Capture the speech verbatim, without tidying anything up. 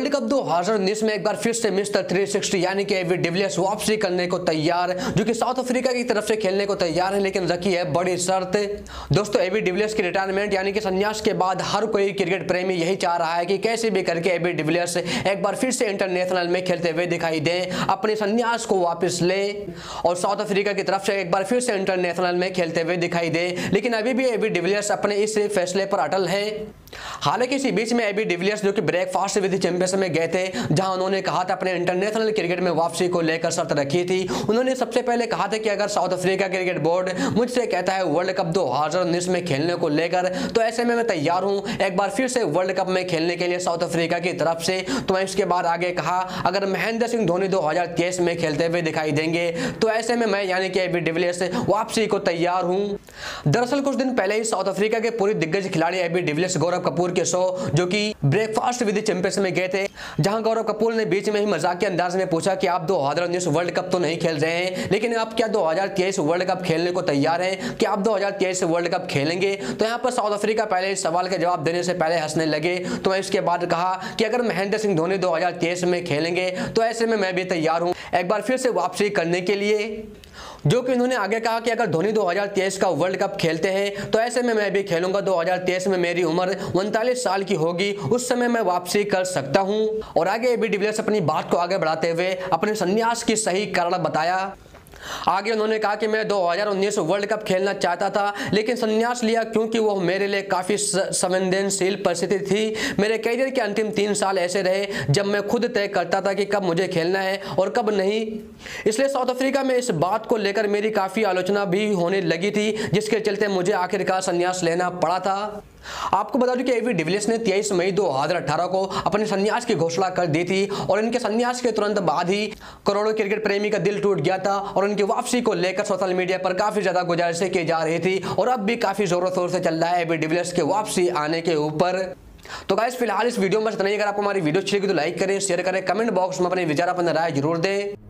World cup दो हज़ार उन्नीस में एक बार फिर से मिस्टर तीन सौ साठ यानी कि एबी डिविलियर्स वापसी करने को तैयार, जो कि साउथ अफ्रीका की तरफ से खेलने को तैयार है, लेकिन रखी है बड़ी शर्त। दोस्तों, एबी डिविलियर्स की रिटायरमेंट यानी कि संन्यास के बाद हर कोई क्रिकेट प्रेमी यही चाह रहा है कि कैसे भी करके एबी डिविलियर्स एक बार फिर से इंटरनेशनल में खेलते हुए दिखाई दें, अपने संन्यास को वापस ले और साउथ अफ्रीका की तरफ से एक बार फिर से इंटरनेशनल में खेलते हुए दिखाई दे। लेकिन अभी भी एबी डिविलियर्स अपने इस फैसले पर अटल है। हालांकि इसी बीच में एबी डिविलियर्स जो कि ब्रेकफास्ट विद चैंपियंस में गए थे, जहां उन्होंने कहा था अपने इंटरनेशनल क्रिकेट में वापसी को लेकर शर्त रखी थी। उन्होंने सबसे पहले कहा था कि अगर साउथ अफ्रीका क्रिकेट बोर्ड मुझसे कहता है वर्ल्ड कप दो हज़ार उन्नीस में खेलने को लेकर, तो ऐसे में मैं तैयार हूं एक बार फिर से वर्ल्ड कप में खेलने के लिए साउथ अफ्रीका की तरफ से। तो मैं इसके बाद आगे कहा अगर महेंद्र सिंह धोनी दो हज़ार तेईस में खेलते हुए दिखाई देंगे, तो ऐसे में मैं यानी कि एबी डिविलियर्स वापसी को तैयार हूं। दरअसल कुछ दिन पहले ही साउथ अफ्रीका के पूरी दिग्गज खिलाड़ी एबी डिविलियर्स गौरव कपूर के शो जो कि ब्रेकफास्ट विद चैंपियंस में गए थे, जहां गौरव कपूर ने बीच में ही मजाक के अंदाज में पूछा कि आप दो हज़ार उन्नीस वर्ल्ड कप तो नहीं खेल रहे हैं, लेकिन आप क्या दो हज़ार तेईस वर्ल्ड कप खेलने को तैयार हैं? कि आप दो हज़ार तेईस वर्ल्ड कप खेलेंगे? तो यहां पर साउथ अफ्रीका पहले इस सवाल के जवाब देने से पहले हंसने लगे। तो मैं इसके बाद कहा कि अगर महेंद्र सिंह धोनी दो हज़ार तेईस में खेलेंगे, तो ऐसे में मैं भी तैयार हूं एक बार फिर से वापसी करने के लिए। जो कि उन्होंने आगे कहा कि अगर धोनी दो हज़ार तेईस का वर्ल्ड कप खेलते हैं, तो ऐसे में मैं भी खेलूंगा। दो हज़ार तेईस में मेरी उम्र उनतालीस साल की होगी, उस समय मैं वापसी कर सकता हूं। और आगे एबी डिविलियर्स अपनी बात को आगे बढ़ाते हुए अपने संन्यास की सही कारण बताया। आगे उन्होंने कहा कि मैं दो हज़ार उन्नीस वर्ल्ड कप खेलना चाहता था, लेकिन संन्यास लिया क्योंकि वो मेरे लिए काफी संवेदनशील परिस्थिति थी। मेरे करियर के अंतिम तीन साल ऐसे रहे जब मैं खुद तय करता था कि कब मुझे खेलना है और कब नहीं। इसलिए साउथ अफ्रीका में इस बात को लेकर मेरी काफी आलोचना भी होने लगी थी, जिसके चलते मुझे आखिरकार संन्यास लेना पड़ा था। आपको बता दूं कि एबी डिविलियर्स ने तेईस मई दो हज़ार अठारह को अपने संन्यास की घोषणा कर दी थी और इनके संन्यास के तुरंत बाद ही करोड़ों क्रिकेट प्रेमी का दिल टूट गया था और उनकी वापसी को लेकर सोशल मीडिया पर काफी ज्यादा गुजारिशें की जा रही थी और अब भी काफी जोरों शोर से चल रहा है एबी डिविलियर्स के वापसी आने के ऊपर। तो गाइस फिलहाल इस वीडियो में बस इतना ही। अगर आपको हमारी वीडियो अच्छी लगी तो लाइक करें, शेयर करें, कमेंट बॉक्स में अपने विचार अपनी राय जरूर दें।